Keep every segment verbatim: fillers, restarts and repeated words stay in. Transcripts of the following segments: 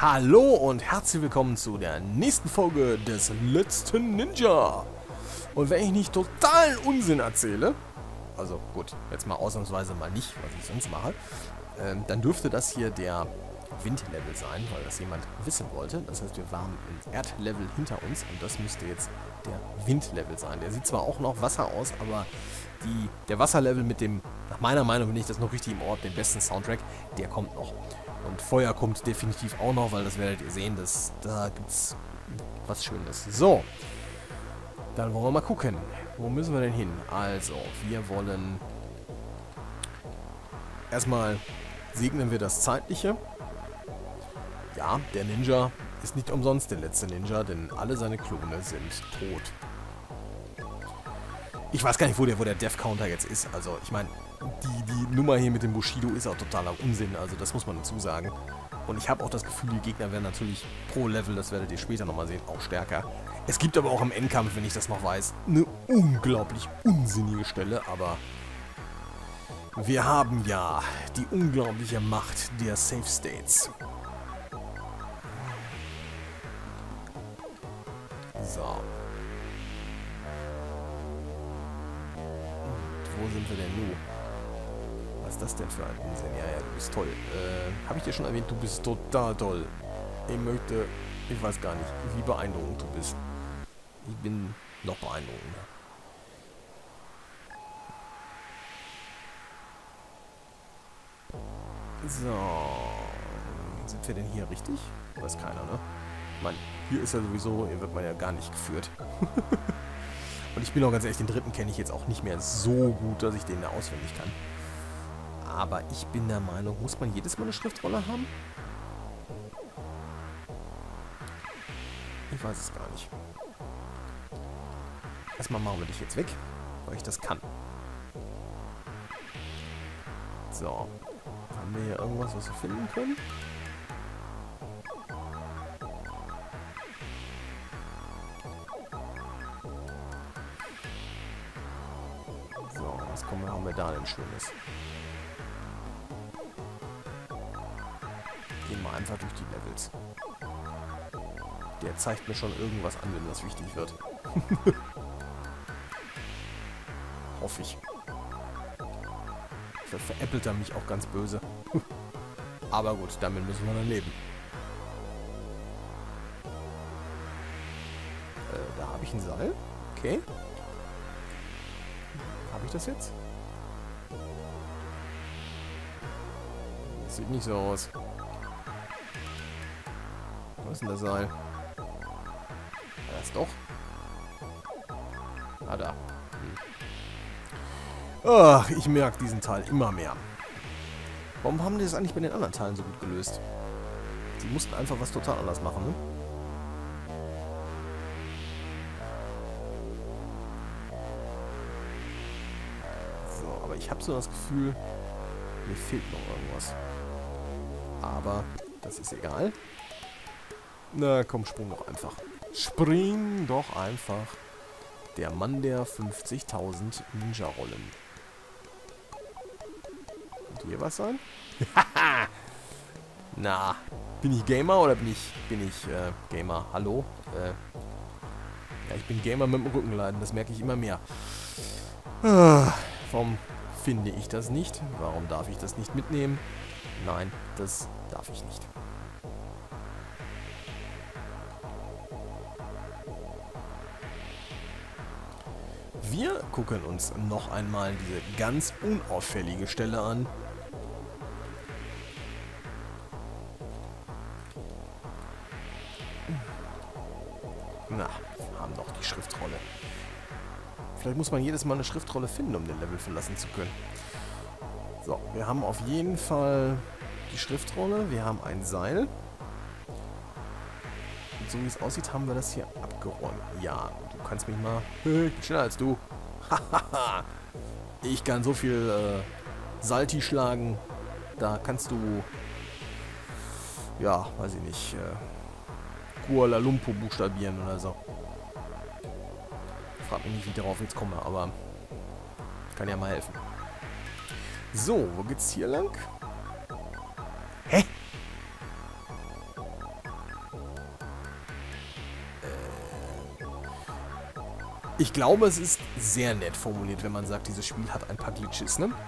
Hallo und herzlich willkommen zu der nächsten Folge des letzten Ninja. Und wenn ich nicht totalen Unsinn erzähle, also gut, jetzt mal ausnahmsweise mal nicht, was ich sonst mache, ähm, dann dürfte das hier der Windlevel sein, weil das jemand wissen wollte. Das heißt, wir waren im Erdlevel hinter uns und das müsste jetzt der Windlevel sein. Der sieht zwar auch noch Wasser aus, aber die, der Wasserlevel mit dem, nach meiner Meinung, wenn ich das noch richtig im Ort, den besten Soundtrack, der kommt noch. Und Feuer kommt definitiv auch noch, weil das werdet ihr sehen, dass, da gibt's was Schönes. So, dann wollen wir mal gucken. Wo müssen wir denn hin? Also, wir wollen erstmal segnen wir das Zeitliche. Ja, der Ninja ist nicht umsonst der letzte Ninja, denn alle seine Klone sind tot. Ich weiß gar nicht, wo der, wo der Death Counter jetzt ist. Also, ich meine, die, die Nummer hier mit dem Bushido ist auch totaler Unsinn. Also, das muss man dazu sagen. Und ich habe auch das Gefühl, die Gegner werden natürlich pro Level, das werdet ihr später nochmal sehen, auch stärker. Es gibt aber auch im Endkampf, wenn ich das noch weiß, eine unglaublich unsinnige Stelle. Aber wir haben ja die unglaubliche Macht der Safe States. So. Und wo sind wir denn nun? Was ist das denn für ein Unsinn? Ja, ja, du bist toll. Äh, habe ich dir schon erwähnt, du bist total toll. Ich möchte, ich weiß gar nicht, wie beeindruckend du bist. Ich bin noch beeindruckender. So. Sind wir denn hier richtig? Weiß keiner, ne? Ich meine, hier ist ja sowieso, hier wird man ja gar nicht geführt. Und ich bin auch ganz ehrlich, den dritten kenne ich jetzt auch nicht mehr so gut, dass ich den da auswendig kann. Aber ich bin der Meinung, muss man jedes Mal eine Schriftrolle haben? Ich weiß es gar nicht. Erstmal machen wir dich jetzt weg, weil ich das kann. So. Haben wir hier irgendwas, was wir finden können? So, was kommen, haben wir da denn Schönes? Gehen wir einfach durch die Levels. Der zeigt mir schon irgendwas an, wenn das wichtig wird. Hoffe ich. Vielleicht veräppelt er mich auch ganz böse. Aber gut, damit müssen wir dann leben. Äh, da habe ich ein Seil. Okay. Habe ich das jetzt? Das sieht nicht so aus. Was ist denn das Seil? Das doch. Ah, da. Hm. Ach, ich merke diesen Teil immer mehr. Warum haben die das eigentlich bei den anderen Teilen so gut gelöst? Sie mussten einfach was total anders machen, ne? So, aber ich habe so das Gefühl, mir fehlt noch irgendwas. Aber das ist egal. Na komm, spring doch einfach. Spring doch einfach. Der Mann der fünfzigtausend Ninja-Rollen. Könnte hier was sein? Na, bin ich Gamer oder bin ich, bin ich äh, Gamer? Hallo? Äh, ja, ich bin Gamer mit dem Rückenleiden, das merke ich immer mehr. Ah, warum finde ich das nicht? Warum darf ich das nicht mitnehmen? Nein, das darf ich nicht. Wir gucken uns noch einmal diese ganz unauffällige Stelle an. Na, wir haben noch die Schriftrolle. Vielleicht muss man jedes Mal eine Schriftrolle finden, um den Level verlassen zu können. So, wir haben auf jeden Fall die Schriftrolle. Wir haben ein Seil. Und so wie es aussieht, haben wir das hier abgeräumt. Ja, du kannst mich mal... Ich bin schneller als du. Hahaha. Ich kann so viel äh, Salti schlagen. Da kannst du... Ja, weiß ich nicht. Äh, Kuala Lumpur buchstabieren oder so. Frag mich nicht, wie ich darauf jetzt komme, aber... Kann ja mal helfen. So, wo geht's hier lang? Hä? Ich glaube, es ist sehr nett formuliert, wenn man sagt, dieses Spiel hat ein paar Glitches, ne?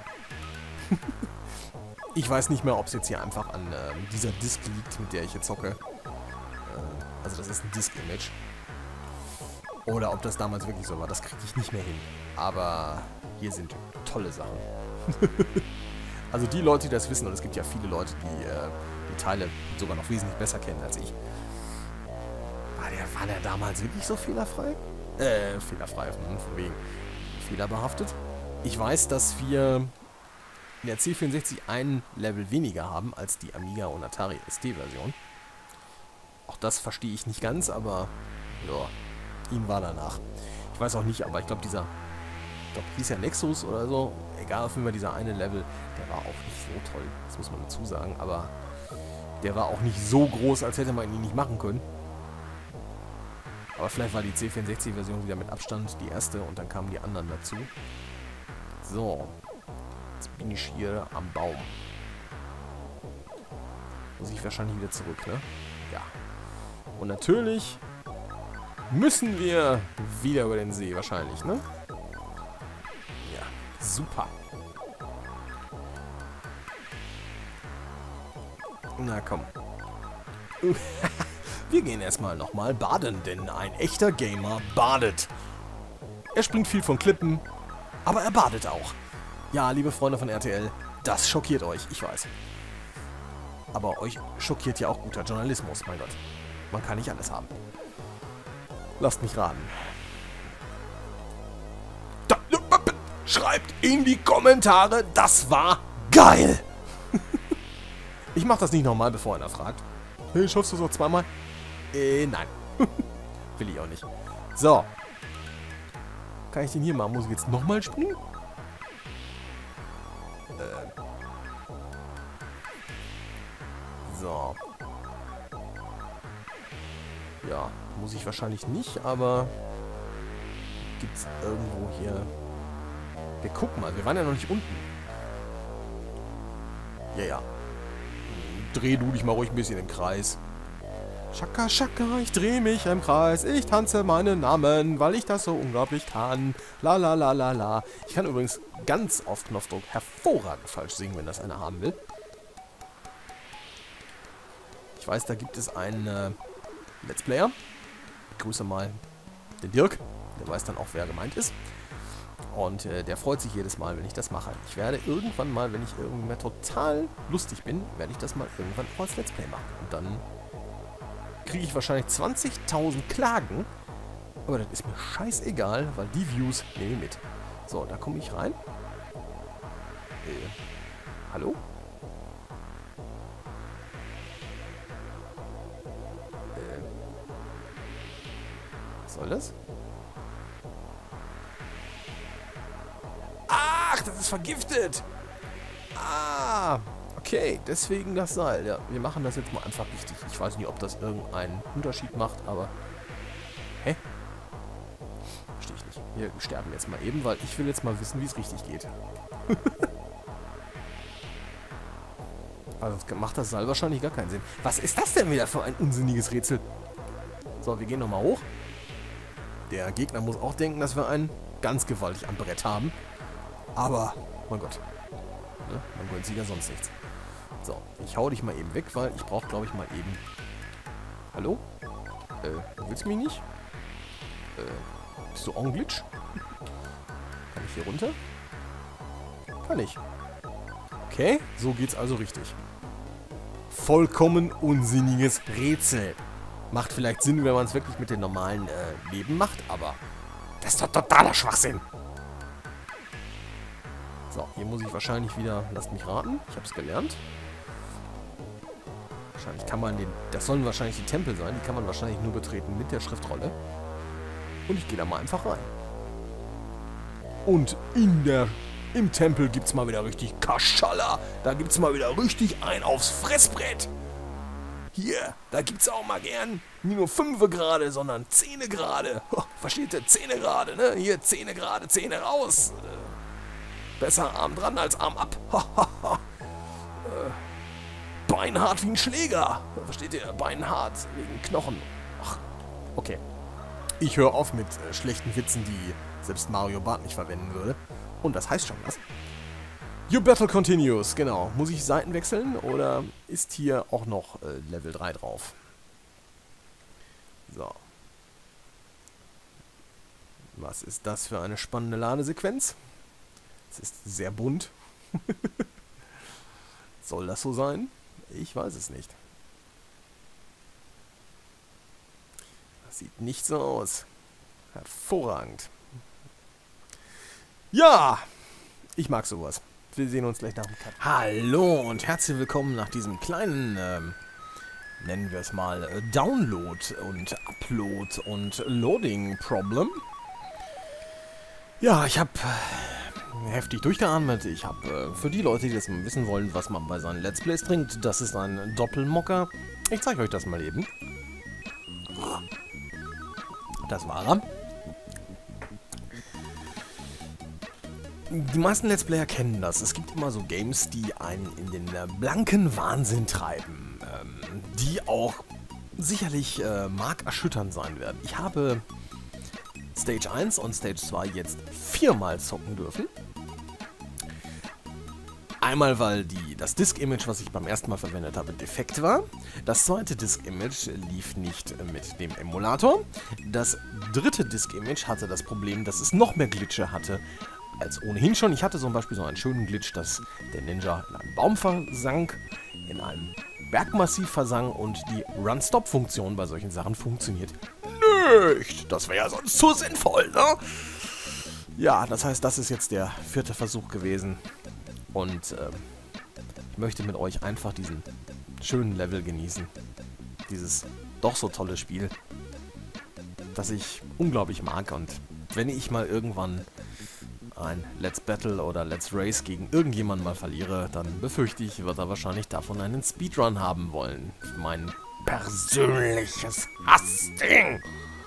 Ich weiß nicht mehr, ob es jetzt hier einfach an äh, dieser Disk liegt, mit der ich jetzt zocke. Äh, also das ist ein Disk-Image. Oder ob das damals wirklich so war, das kriege ich nicht mehr hin. Aber hier sind tolle Sachen. Also die Leute, die das wissen, und es gibt ja viele Leute, die äh, die Teile sogar noch wesentlich besser kennen als ich. War der, war der damals wirklich so fehlerfrei? Äh, fehlerfrei, von wegen fehlerbehaftet. Ich weiß, dass wir in der C vierundsechzig ein Level weniger haben als die Amiga und Atari S T-Version. Auch das verstehe ich nicht ganz, aber ja, ihm war danach. Ich weiß auch nicht, aber ich glaube, dieser, ich glaube, hieß ja Nexus oder so, egal, auf jeden Fall dieser eine Level, der war auch nicht so toll, das muss man dazu sagen, aber der war auch nicht so groß, als hätte man ihn nicht machen können. Aber vielleicht war die C vierundsechzig-Version wieder mit Abstand die erste und dann kamen die anderen dazu. So. Jetzt bin ich hier am Baum. Muss ich wahrscheinlich wieder zurück, ne? Ja. Und natürlich müssen wir wieder über den See wahrscheinlich, ne? Ja, super. Na komm. Wir gehen erstmal nochmal baden, denn ein echter Gamer badet. Er springt viel von Klippen, aber er badet auch. Ja, liebe Freunde von R T L, das schockiert euch, ich weiß. Aber euch schockiert ja auch guter Journalismus, mein Gott. Man kann nicht alles haben. Lasst mich raten. Da, schreibt in die Kommentare, das war geil! Ich mach das nicht nochmal, bevor einer fragt. Hey, schaffst du das auch zweimal? Äh, nein. Will ich auch nicht. So. Kann ich den hier machen? Muss ich jetzt nochmal springen? Äh. So. Ja, muss ich wahrscheinlich nicht, aber gibt's irgendwo hier... Wir gucken mal, wir waren ja noch nicht unten. Ja, ja. Dreh du dich mal ruhig ein bisschen im Kreis. Schaka, schaka, ich drehe mich im Kreis. Ich tanze meinen Namen, weil ich das so unglaublich kann. La la la la la. Ich kann übrigens ganz auf Knopfdruck hervorragend falsch singen, wenn das einer haben will. Ich weiß, da gibt es einen äh, Let's Player. Ich grüße mal den Dirk. Der weiß dann auch, wer gemeint ist. Und äh, der freut sich jedes Mal, wenn ich das mache. Ich werde irgendwann mal, wenn ich irgendwie total lustig bin, werde ich das mal irgendwann auch als Let's Play machen. Und dann kriege ich wahrscheinlich zwanzigtausend Klagen. Aber das ist mir scheißegal, weil die Views nehme ich mit. So, da komme ich rein. Äh, hallo? Äh, was soll das? Ach, das ist vergiftet. Ah, okay, deswegen das Seil. Ja, wir machen das jetzt mal einfach richtig. Ich weiß nicht, ob das irgendeinen Unterschied macht, aber... Hä? Verstehe ich nicht. Wir sterben jetzt mal eben, weil ich will jetzt mal wissen, wie es richtig geht. Also macht das Seil wahrscheinlich gar keinen Sinn. Was ist das denn wieder für ein unsinniges Rätsel? So, wir gehen nochmal hoch. Der Gegner muss auch denken, dass wir einen ganz gewaltig am Brett haben. Aber, mein Gott, ne? Man gönnt sich ja sonst nichts. So, ich hau dich mal eben weg, weil ich brauche, glaube ich, mal eben... Hallo? Äh, du willst mich nicht? Äh, bist du en glitch? Kann ich hier runter? Kann ich. Okay, so geht's also richtig. Vollkommen unsinniges Rätsel. Macht vielleicht Sinn, wenn man es wirklich mit den normalen äh, Leben macht, aber das ist doch totaler Schwachsinn. So, hier muss ich wahrscheinlich wieder... Lasst mich raten. Ich habe es gelernt. Wahrscheinlich kann man den... Das sollen wahrscheinlich die Tempel sein. Die kann man wahrscheinlich nur betreten mit der Schriftrolle. Und ich gehe da mal einfach rein. Und in der... Im Tempel gibt es mal wieder richtig Kaschalla. Da gibt es mal wieder richtig ein aufs Fressbrett. Hier, da gibt es auch mal gern nicht nur fünfe gerade, sondern Zähne gerade. Versteht ihr? Zähne gerade, ne? Hier, Zähne gerade, Zähne raus. Besser Arm dran als Arm ab. äh, Beinhart wie ein Schläger. Versteht ihr? Beinhart wegen Knochen. Ach, okay. Ich höre auf mit äh, schlechten Witzen, die selbst Mario Barth nicht verwenden würde. Und das heißt schon was. Your Battle continues, genau. Muss ich Seiten wechseln oder ist hier auch noch äh, Level drei drauf? So. Was ist das für eine spannende Ladesequenz? Es ist sehr bunt. Soll das so sein? Ich weiß es nicht. Das sieht nicht so aus. Hervorragend. Ja, ich mag sowas. Wir sehen uns gleich nach dem Cut. Hallo und herzlich willkommen nach diesem kleinen, ähm, nennen wir es mal, äh, Download und Upload und Loading-Problem. Ja, ich habe äh, heftig durchgeatmet. Ich habe, äh, für die Leute, die das mal wissen wollen, was man bei seinen Let's Plays trinkt, das ist ein Doppelmocker. Ich zeige euch das mal eben. Das war er. Die meisten Let's Player kennen das. Es gibt immer so Games, die einen in den äh, blanken Wahnsinn treiben. Ähm, die auch sicherlich äh, markerschütternd sein werden. Ich habe Stage eins und Stage zwei jetzt viermal zocken dürfen. Einmal, weil die, das Disk-Image, was ich beim ersten Mal verwendet habe, defekt war. Das zweite Disk-Image lief nicht mit dem Emulator. Das dritte Disk-Image hatte das Problem, dass es noch mehr Glitche hatte als ohnehin schon. Ich hatte zum Beispiel so einen schönen Glitch, dass der Ninja in einem Baum versank, in einem Bergmassiv versank und die Run-Stop-Funktion bei solchen Sachen funktioniert nicht. Das wäre ja sonst zu sinnvoll, ne? Ja, das heißt, das ist jetzt der vierte Versuch gewesen. Und ähm, ich möchte mit euch einfach diesen schönen Level genießen. Dieses doch so tolle Spiel, das ich unglaublich mag. Und wenn ich mal irgendwann ein Let's Battle oder Let's Race gegen irgendjemanden mal verliere, dann befürchte ich, wird er wahrscheinlich davon einen Speedrun haben wollen. Mein persönliches Hassding.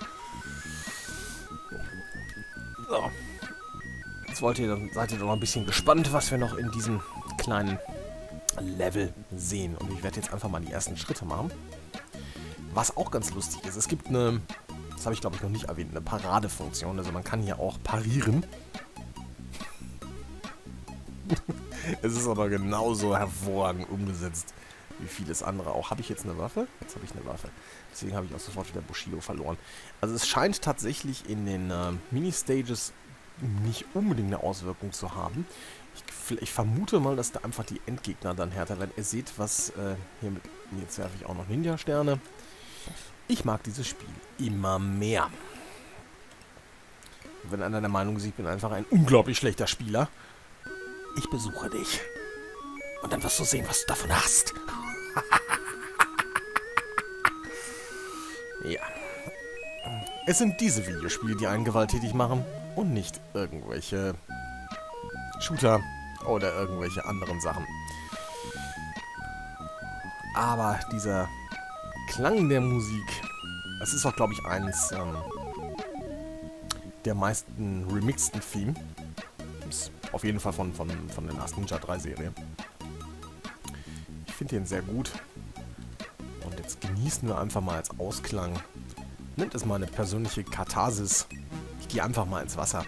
So. Jetzt wollt ihr dann, seid ihr doch noch ein bisschen gespannt, was wir noch in diesem kleinen Level sehen. Und ich werde jetzt einfach mal die ersten Schritte machen. Was auch ganz lustig ist, es gibt eine, das habe ich glaube ich noch nicht erwähnt, eine Paradefunktion. Also man kann hier auch parieren. Es ist aber genauso hervorragend umgesetzt wie vieles andere auch. Habe ich jetzt eine Waffe? Jetzt habe ich eine Waffe. Deswegen habe ich auch sofort wieder Bushido verloren. Also es scheint tatsächlich in den äh, Mini-Stages nicht unbedingt eine Auswirkung zu haben. Ich, ich vermute mal, dass da einfach die Endgegner dann härter werden. Ihr seht, was äh, hier mit... Jetzt werfe ich auch noch Ninja-Sterne. Ich mag dieses Spiel immer mehr. Wenn einer der Meinung ist, ich bin einfach ein unglaublich schlechter Spieler, ich besuche dich. Und dann wirst du sehen, was du davon hast. Ja. Es sind diese Videospiele, die einen gewalttätig machen und nicht irgendwelche Shooter oder irgendwelche anderen Sachen. Aber dieser Klang der Musik, das ist auch, glaube ich, eins ähm, der meisten remixten Theme. Auf jeden Fall von, von, von der Last Ninja drei Serie. Ich finde den sehr gut. Und jetzt genießen wir einfach mal als Ausklang. Nennt es mal eine persönliche Katharsis. Ich gehe einfach mal ins Wasser.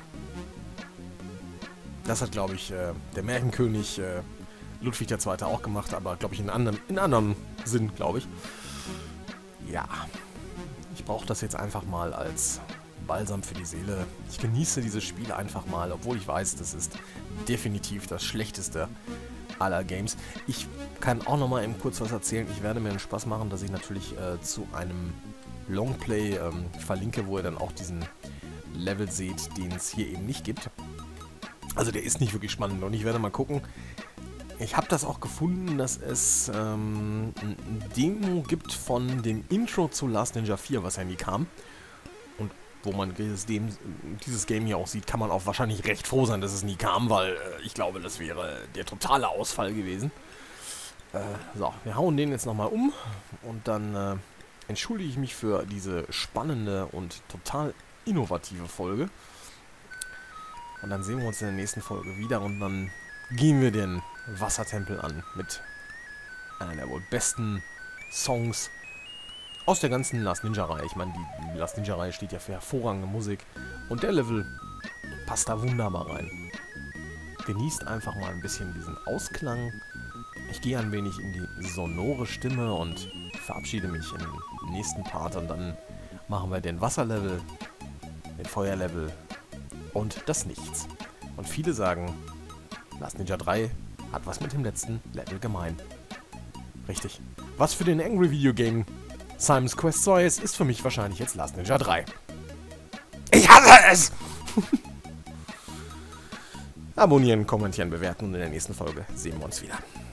Das hat, glaube ich, äh, der Märchenkönig äh, Ludwig der Zweite auch gemacht, aber, glaube ich, in anderem, in anderem Sinn, glaube ich. Ja. Ich brauche das jetzt einfach mal als Balsam für die Seele. Ich genieße dieses Spiel einfach mal, obwohl ich weiß, das ist definitiv das schlechteste aller Games. Ich kann auch noch mal eben kurz was erzählen. Ich werde mir einen Spaß machen, dass ich natürlich äh, zu einem Longplay ähm, verlinke, wo ihr dann auch diesen Level seht, den es hier eben nicht gibt. Also der ist nicht wirklich spannend und ich werde mal gucken. Ich habe das auch gefunden, dass es ähm, ein Demo gibt von dem Intro zu Last Ninja vier, was ja nie kam. Und wo man dieses, dieses Game hier auch sieht, kann man auch wahrscheinlich recht froh sein, dass es nie kam, weil äh, ich glaube, das wäre der totale Ausfall gewesen. Äh, so, wir hauen den jetzt nochmal um und dann äh, entschuldige ich mich für diese spannende und total innovative Folge. Und dann sehen wir uns in der nächsten Folge wieder und dann gehen wir den Wassertempel an mit einer der wohl besten Songs aus der ganzen Last Ninja-Reihe. Ich meine, die Last Ninja-Reihe steht ja für hervorragende Musik. Und der Level passt da wunderbar rein. Genießt einfach mal ein bisschen diesen Ausklang. Ich gehe ein wenig in die sonore Stimme und verabschiede mich im nächsten Part. Und dann machen wir den Wasserlevel, den Feuerlevel und das Nichts. Und viele sagen, Last Ninja drei hat was mit dem letzten Level gemein. Richtig. Was für den Angry Video Game Simon's Quest zwei ist, ist für mich wahrscheinlich jetzt Last Ninja drei. Ich hasse es! Abonnieren, kommentieren, bewerten und in der nächsten Folge sehen wir uns wieder.